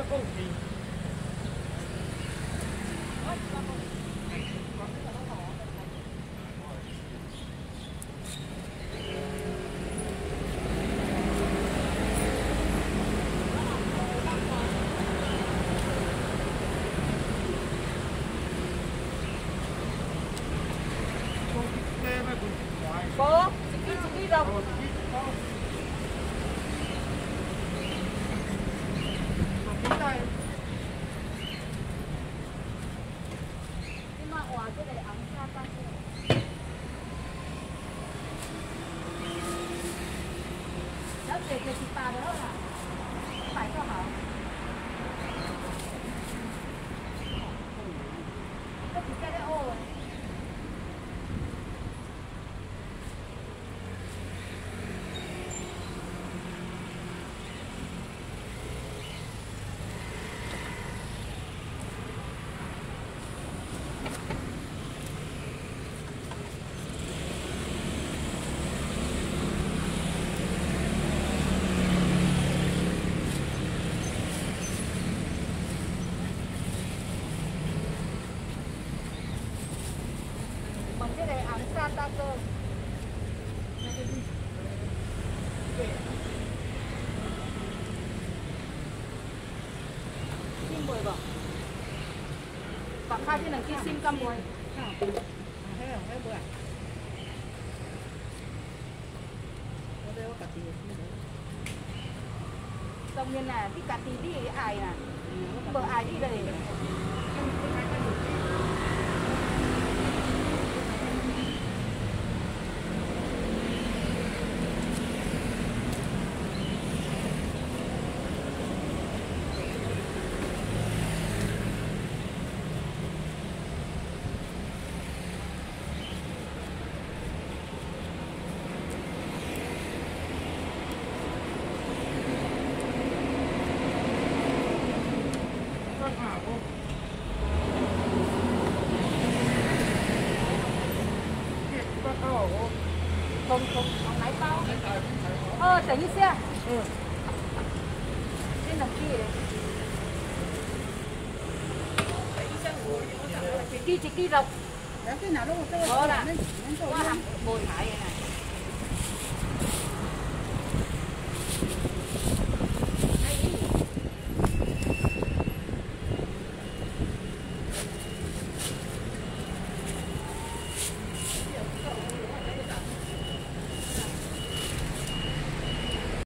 Cô, chị đi đâu? Nhưng mà quả cái này ống xa ta chưa? Đó về cái chị bà đó là phải cho hả? Cái chị cái đấy ô rồi. Bằng cái này ống xa ta cơ. Sim bồi bỏ. Bạn khai trên đằng kia sim cam bồi. Thế là cái bồi. Xong nên là cái cà tí đi ai nè. Bờ ai đi đây. Không lái bao. Chở như xe. Trên đằng kia đấy. Chị kia rộng. Đó cái nào đâu mà tôi. Đó là. Nó hẳn bồi hải này.